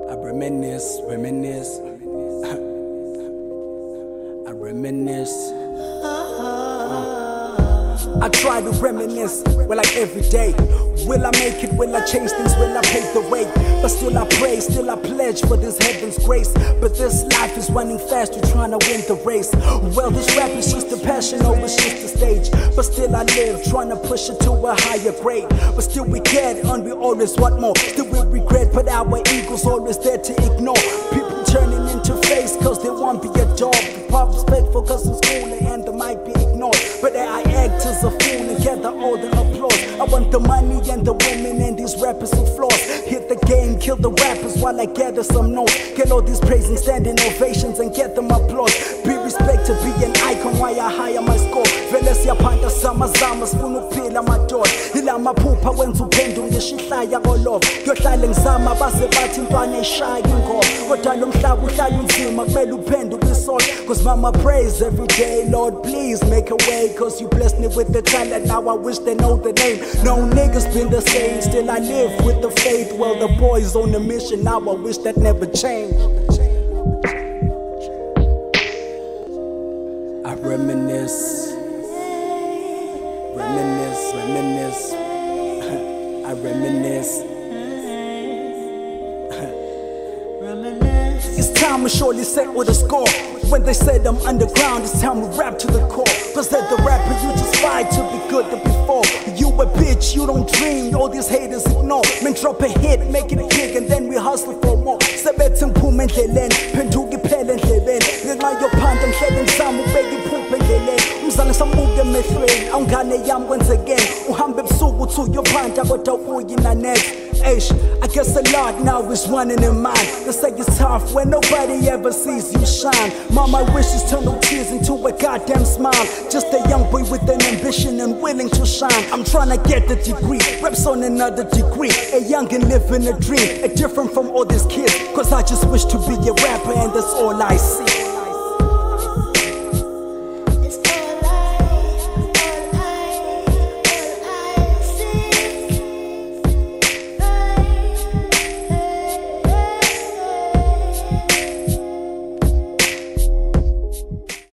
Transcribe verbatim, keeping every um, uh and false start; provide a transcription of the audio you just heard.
I reminisce, reminisce. I reminisce. I try to reminisce, well, like every day. Will I make it? Will I change things? Will I pave the way? But still I pray, still I pledge for this heaven's grace. But this life is running fast, you're trying to win the race. Well, this rap is just a passion, oh, it's just a stage. But still I live, trying to push it to a higher grade. But still we get and we always want more. Still we regret, but our ego's always there to ignore. People turning into face cause they won't be adored. The pop's faithful cause it's cool and they might be ignored. But I act as a fool and gather all the applause. I want the money and the women and these rappers who flaws. Hit the game, kill the rappers while I gather some notes. Get all these praise and standing ovations and get them applause. Be respected, be an icon while I hire my score. Vele siyapanda sama zama sifuna ukuphila amadoda. Ila maphupha wenza uphendu ngishihlaya kolova. Kuyohlala ngizama base bathi intwana ishaya ingoma. Kodwa lo mhlaba uhlala unzima kumele uphendu kwisola. Cause mama prays every day, Lord please make a way. Cause you blessed me with the talent, now I wish they know the name. No niggas been the same, still I live with the faith. Well, the boys on the mission, now I wish that never changed. I reminisce, reminisce, reminisce. I reminisce. It's time to surely set with a score. When they said I'm underground, it's time to rap to the core. Cause that the rapper you just fight to be good than before. You a bitch, you don't dream, all these haters ignore. Man, drop a hit, make it big, and then we hustle for more. Sebethi ngiphume endleleni, phenduka iphele endlebeni. Ngenxa yophanda ngihlele ngizama ubeka iphupho endleleni. Umzange sambuke emehlweni, awungane yami kwenzekeni. Uhambe ebusuku uthi uyophanda kodwa ubuye inaneze. I guess a lot now is running in mind. They say it's tough when nobody ever sees you shine. Mama wishes turn no tears into a goddamn smile. Just a young boy with an ambition and willing to shine. I'm trying to get the degree, reps on another degree. A young and living a dream, a different from all these kids. Cause I just wish to be a rapper and that's all I see.